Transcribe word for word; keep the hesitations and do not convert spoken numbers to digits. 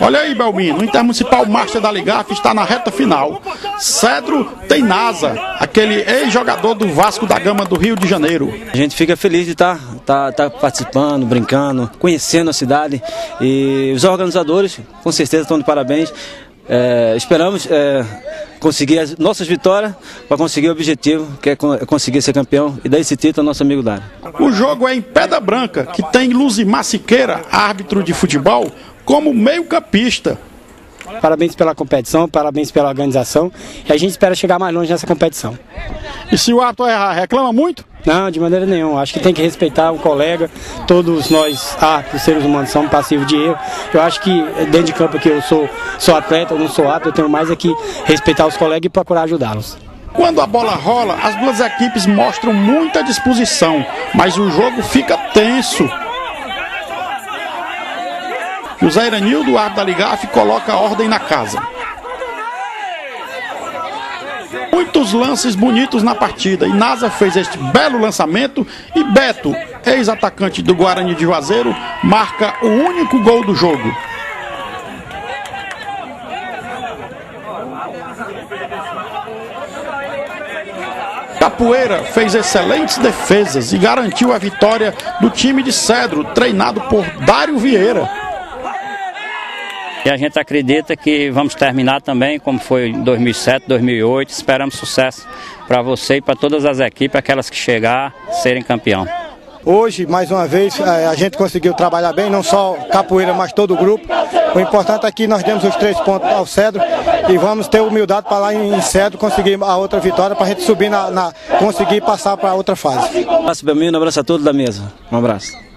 Olha aí, Belmino, o Intermunicipal Master da Ligaf está na reta final. Cedro tem Nasa, aquele ex-jogador do Vasco da Gama do Rio de Janeiro. A gente fica feliz de estar tá, tá participando, brincando, conhecendo a cidade, e os organizadores com certeza estão de parabéns. É, esperamos é, conseguir as nossas vitórias para conseguir o objetivo, que é conseguir ser campeão e dar esse título ao nosso amigo Dário. O jogo é em Pedra Branca, que tem Luzimar Siqueira, árbitro de futebol, como meio-campista. Parabéns pela competição, parabéns pela organização, e a gente espera chegar mais longe nessa competição. E se o árbitro errar, reclama muito? Não, de maneira nenhuma. Acho que tem que respeitar o colega. Todos nós, árbitros, seres humanos, somos passivos de erro. Eu acho que dentro de campo aqui eu sou, sou atleta, eu não sou árbitro, eu tenho mais aqui respeitar os colegas e procurar ajudá-los. Quando a bola rola, as duas equipes mostram muita disposição, mas o jogo fica tenso. José Iranildo, árbitro da Ligaf, coloca ordem na casa. Muitos lances bonitos na partida, e Nasa fez este belo lançamento e Beto, ex-atacante do Guarani de Juazeiro, marca o único gol do jogo. Capoeira fez excelentes defesas e garantiu a vitória do time de Cedro, treinado por Dário Vieira. E a gente acredita que vamos terminar também, como foi em dois mil e sete, dois mil e oito. Esperamos sucesso para você e para todas as equipes, aquelas que chegar, serem campeão. Hoje, mais uma vez, a gente conseguiu trabalhar bem, não só Capoeira, mas todo o grupo. O importante é que nós demos os três pontos ao Cedro e vamos ter humildade para lá em Cedro conseguir a outra vitória, para a gente subir, na, na, conseguir passar para a outra fase. Um abraço, Belmino, um abraço a todos da mesa. Um abraço.